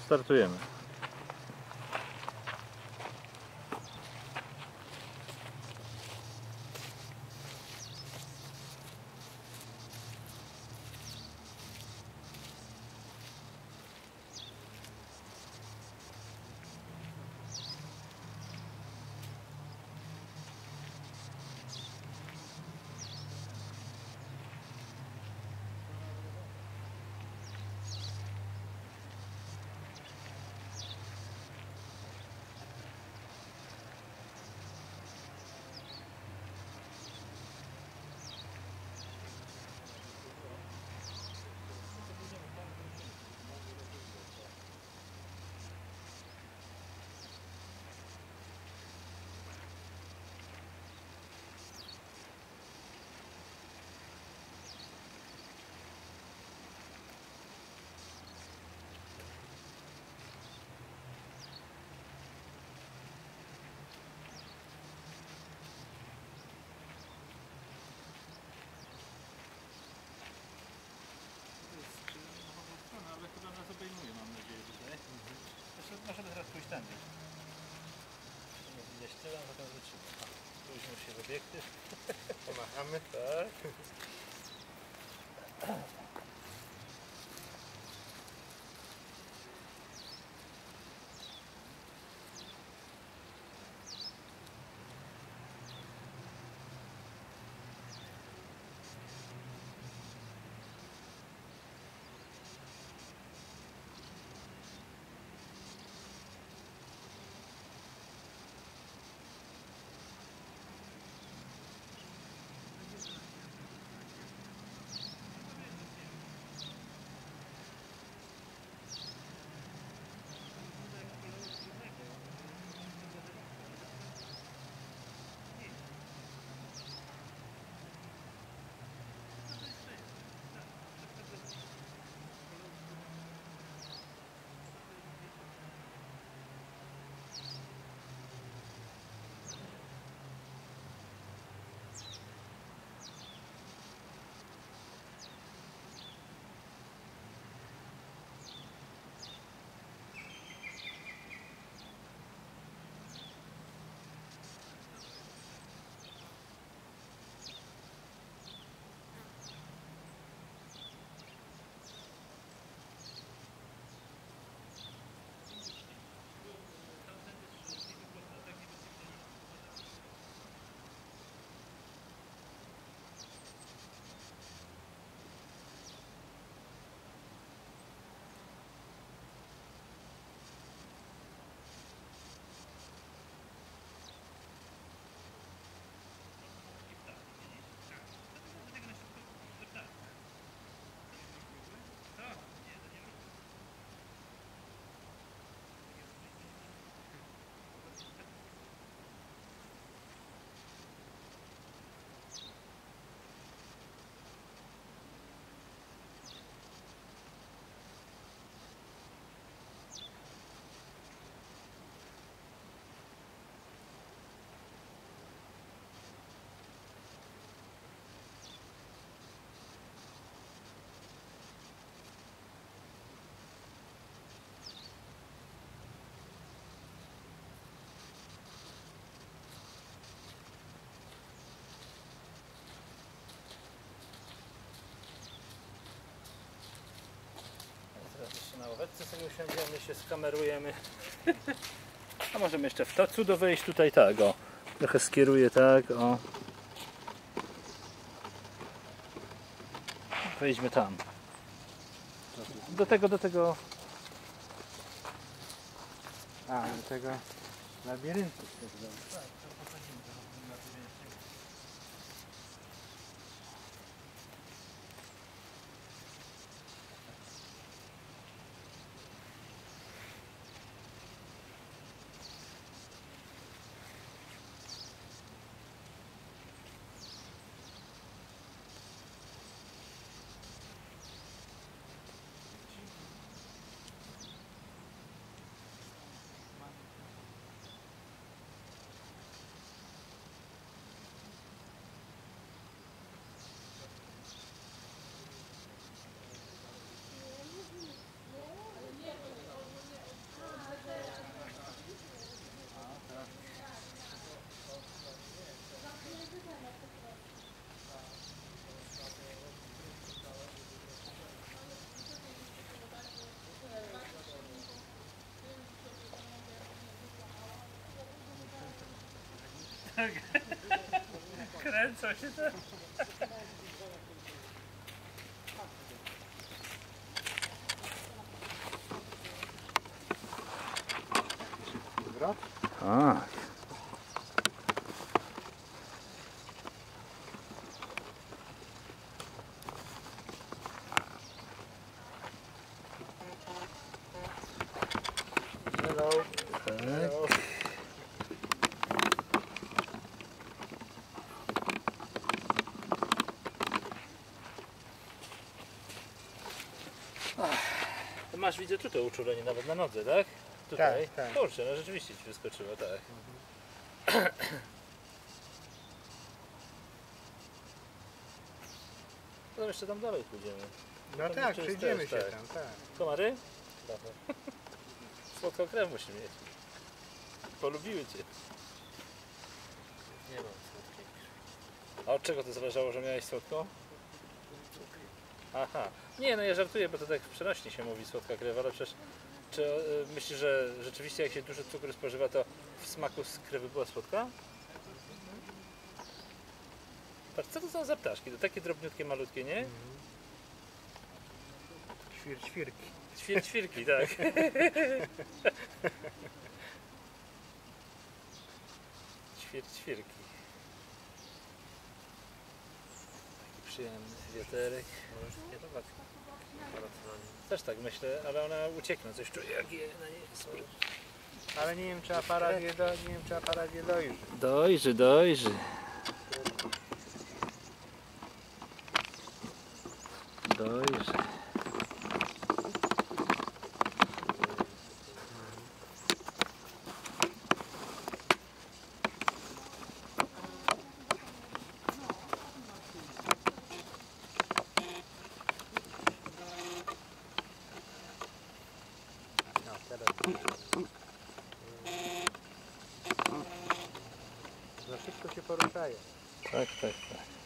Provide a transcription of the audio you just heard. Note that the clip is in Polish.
startujemy. Możemy teraz pójść tędy. Nie widać tyle, a potem wytrzyma. Później się w obiektyw. Pomachamy, tak. Na ławeczce sobie usiądziemy, się skamerujemy. A możemy jeszcze w to cudo wejść tutaj, tak, o. Trochę skieruję, tak, o. Wejdźmy tam. Do tego. A, do tego labiryntu. Kręcą się te. Zwrot? Tak. Hello. Hello. To masz, widzę, tutaj uczulenie nawet na nodze, tak? Tutaj? Tak, tak. Kurczę, no rzeczywiście ci wyskoczyło, tak. No jeszcze tam dalej pójdziemy. No Tam tak, jeszcze jest przejdziemy też, się tak. tam, tak. Komary? Słodką krew musi mieć. Polubiły cię. Nie mam słodkiej. A od czego to zależało, że miałeś słodką? Aha. Nie, no ja żartuję, bo to tak przenośnie się mówi słodka krew, ale przecież czy myślisz, że rzeczywiście jak się dużo cukru spożywa, to w smaku z krewy była słodka? Patrz, co to są za ptaszki? To takie drobniutkie, malutkie, nie? Świrki. Ćwirki, tak. Ćwirki. Taki przyjemny wiaterek. Nie to tak. Też tak myślę, ale ona ucieknie, coś czuję, jak je na niej spojrzę. Ale nie wiem, czy aparat je dojrzy. Dojrzy. No, teraz. Za szybko się poruszają. Tak.